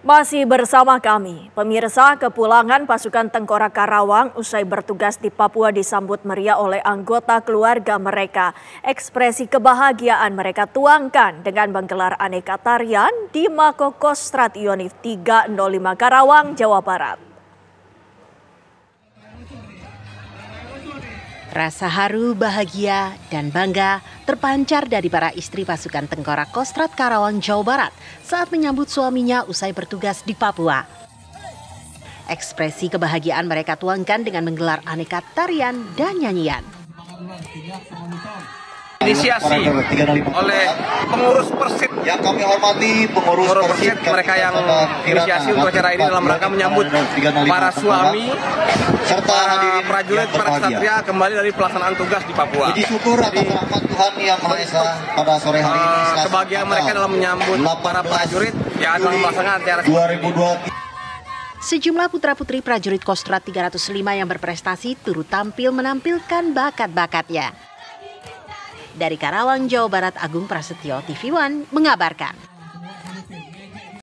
Masih bersama kami, pemirsa. Kepulangan pasukan Tengkorak Karawang usai bertugas di Papua disambut meriah oleh anggota keluarga mereka. Ekspresi kebahagiaan mereka tuangkan dengan menggelar aneka tarian di Mako Kostrad Yonif 305 Karawang, Jawa Barat. Rasa haru, bahagia, dan bangga terpancar dari para istri pasukan Tengkorak Kostrad Karawang, Jawa Barat saat menyambut suaminya usai bertugas di Papua. Ekspresi kebahagiaan mereka tuangkan dengan menggelar aneka tarian dan nyanyian. Inisiasi oleh pengurus Persit yang kami hormati, pengurus Persit, mereka yang inisiasi untuk acara ini dalam rangka menyambut para suami serta prajurit, para ksatria kembali dari pelaksanaan tugas di Papua. Puji syukur atas rahmat Tuhan Yang Maha Esa pada sore hari ini. Kebahagiaan mereka dalam menyambut para prajurit yang dalam pelaksanaan acara 2023. Sejumlah putra-putri prajurit Kostrad 305 yang berprestasi turut tampil menampilkan bakat-bakatnya. Dari Karawang, Jawa Barat, Agung Prasetyo, TV One mengabarkan.